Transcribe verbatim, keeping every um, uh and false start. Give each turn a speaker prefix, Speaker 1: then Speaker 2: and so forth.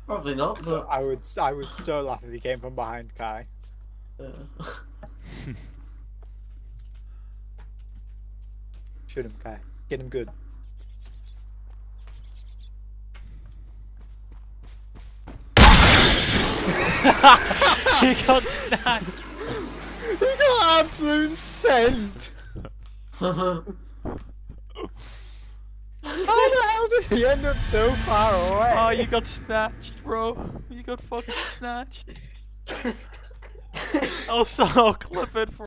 Speaker 1: Probably not,
Speaker 2: So
Speaker 1: but
Speaker 2: I would, I would so laugh if he came from behind Kai.
Speaker 1: yeah.
Speaker 2: Shoot him, Kai. Get him good.
Speaker 3: He got snatched.
Speaker 2: He got absolute sent.
Speaker 1: Uh-huh.
Speaker 2: How the hell did he end up so far away?
Speaker 3: Oh, you got snatched, bro. You got fucking snatched. Also, clip it for